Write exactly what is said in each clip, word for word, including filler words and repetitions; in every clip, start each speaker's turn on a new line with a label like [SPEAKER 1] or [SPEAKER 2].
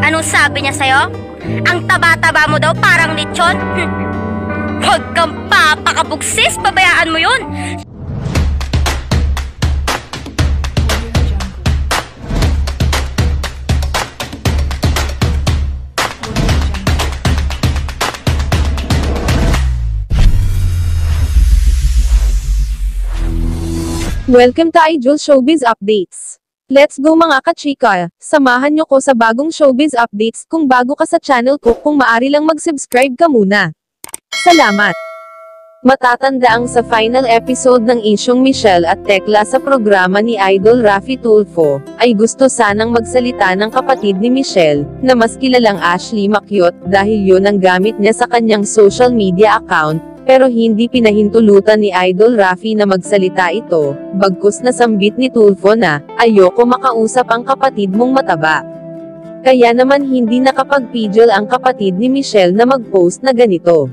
[SPEAKER 1] Anong sabi niya sa'yo? Ang taba-taba mo daw parang lechon? Hm. Huwag kang papakabugsis, pabayaan mo yun!
[SPEAKER 2] Welcome to Idol Showbiz Updates. Let's go mga kachika, samahan nyo ko sa bagong showbiz updates. Kung bago ka sa channel ko, kung maari lang mag-subscribe ka muna. Salamat! Matatanda ang sa final episode ng isyong Michelle at Tekla sa programa ni Idol Raffy Tulfo, ay gusto sanang magsalita ng kapatid ni Michelle, na mas kilalang Ashley Macchiot, dahil yun ang gamit niya sa kanyang social media account. Pero hindi pinahintulutan ni Idol Raffy na magsalita ito, bagkus na sambit ni Tulfo na, ayoko makausap ang kapatid mong mataba. Kaya naman hindi nakapagpigil ang kapatid ni Michelle na mag-post na ganito.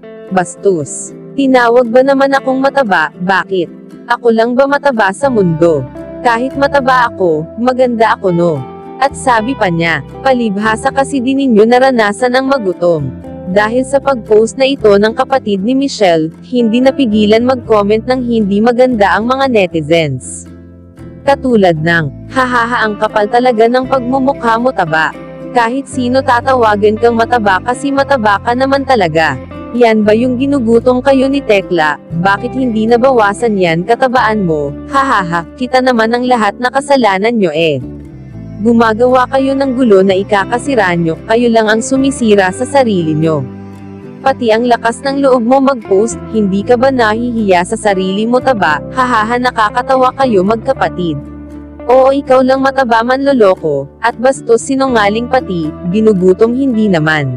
[SPEAKER 2] Bastos. Tinawag ba naman akong mataba, bakit? Ako lang ba mataba sa mundo? Kahit mataba ako, maganda ako no. At sabi pa niya, palibhasa kasi din ninyo naranasan ang magutom. Dahil sa pag-post na ito ng kapatid ni Michelle, hindi napigilan mag-comment ng hindi maganda ang mga netizens. Katulad ng, hahaha ang kapal talaga ng pagmumukha mo taba. Kahit sino tatawagan kang mataba kasi mataba ka naman talaga. Yan ba yung ginugutong kayo ni Tekla? Bakit hindi nabawasan yan katabaan mo? Hahaha, kita naman ang lahat na kasalanan nyo eh. Gumagawa kayo ng gulo na ikakasira nyo, kayo lang ang sumisira sa sarili nyo. Pati ang lakas ng loob mo mag-post, hindi ka ba nahihiya sa sarili mo taba? Hahaha, nakakatawa kayo magkapatid. Oo, ikaw lang mataba manloloko, at bastos sinungaling pati, ginugutom hindi naman.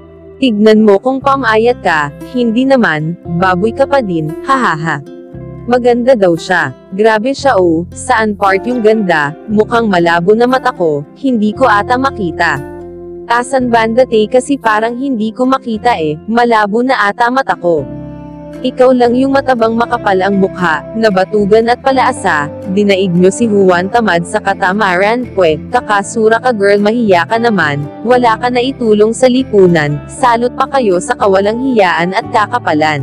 [SPEAKER 2] Tignan mo kung pamayat ka, hindi naman, baboy ka pa din, hahaha. Maganda daw siya. Grabe siya oh, saan part yung ganda, mukhang malabo na mata ko, hindi ko ata makita. Asan banda te kasi parang hindi ko makita eh, malabo na ata mata ko. Ikaw lang yung matabang makapal ang mukha, nabatugan at palaasa, dinaig nyo si Juan Tamad sa katamaran, pwe, kakasura ka girl mahiya ka naman, wala ka na itulong sa lipunan, salot pa kayo sa kawalang hiyaan at kakapalan.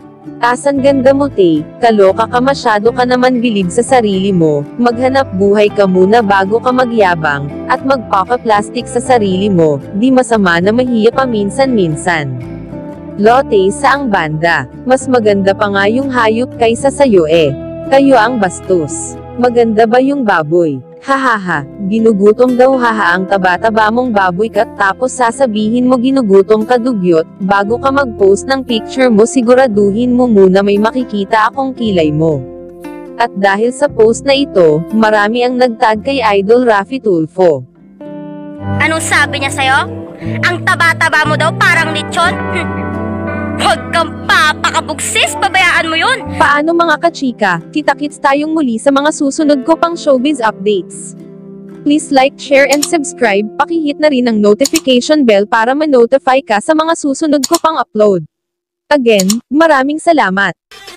[SPEAKER 2] Asan ganda mo te, kaloka ka masyado ka naman bilib sa sarili mo, maghanap buhay ka muna bago ka magyabang, at magpaka-plastic sa sarili mo, di masama na mahiya paminsan-minsan. Lote saang banda, mas maganda pa nga yung hayop kaysa sayo eh, kayo ang bastos. Maganda ba yung baboy? Hahaha, ginugutom daw haha ang taba-taba mong baboy ka tapos sasabihin mo ginugutom ka dugyot, bago ka mag-post ng picture mo siguraduhin mo muna may makikita akong kilay mo. At dahil sa post na ito, marami ang nagtag kay Idol Raffy Tulfo.
[SPEAKER 1] Anong sabi niya sa'yo? Ang taba-taba mo daw parang lechon? Hm. Huwag kang papakabugsis, pabayaan mo yun!
[SPEAKER 2] Paano mga kachika, kita-kits tayong muli sa mga susunod ko pang showbiz updates. Please like, share and subscribe, pakihit na rin ang notification bell para ma-notify ka sa mga susunod ko pang upload. Again, maraming salamat!